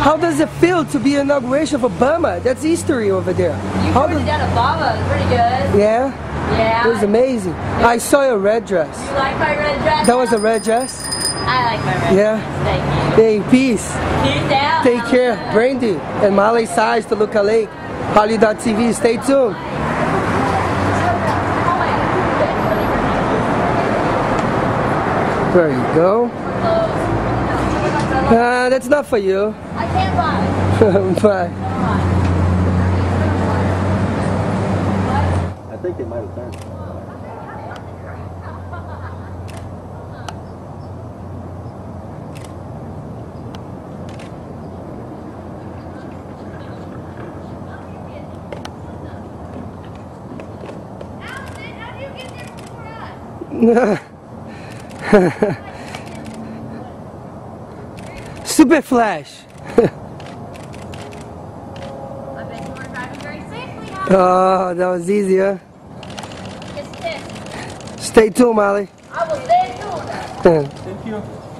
How does it feel to be inauguration of Obama? That's history over there. You already done Obama. It's pretty good. Yeah? Yeah. It was amazing. I saw your red dress. You like my red dress? That was a red dress? I like my red Yeah. dress. Thank you. Hey, peace. Peace out. Take care. Brandy and Miley Cyurs to look alike. Holly.tv. Stay tuned. There you go. That's not for you. I can't buy. Bye. I think they might have turned. Super Flash. Oh, that was easy, huh? Stay tuned, Molly. I will stay tuned. Thank you.